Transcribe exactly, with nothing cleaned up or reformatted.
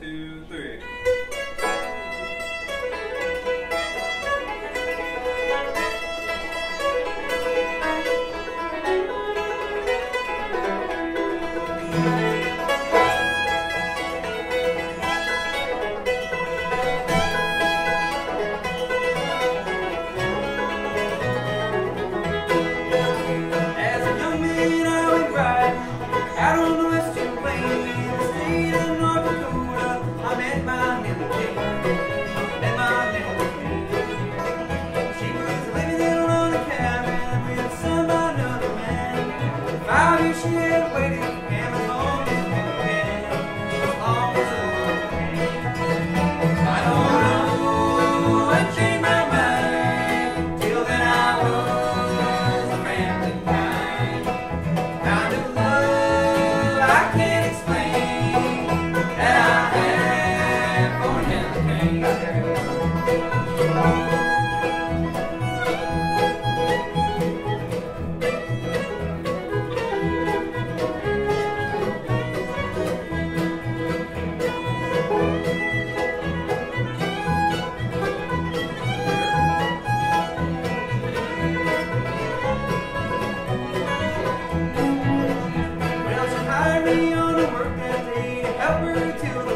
two, three. As a young man, I would ride out on the western plain in the state of North Dakota. I met my Nellie Kane, met my Nellie Kane. She was living in a lonely cabin with son by another man. Five years she had waited for him as long as one can, as long as one can. I don't know what changed my mind. Till then I was a rambling kind, kind of love I can't explain that I have for Nellie Kane. Well, she hired me on a work that day to help her till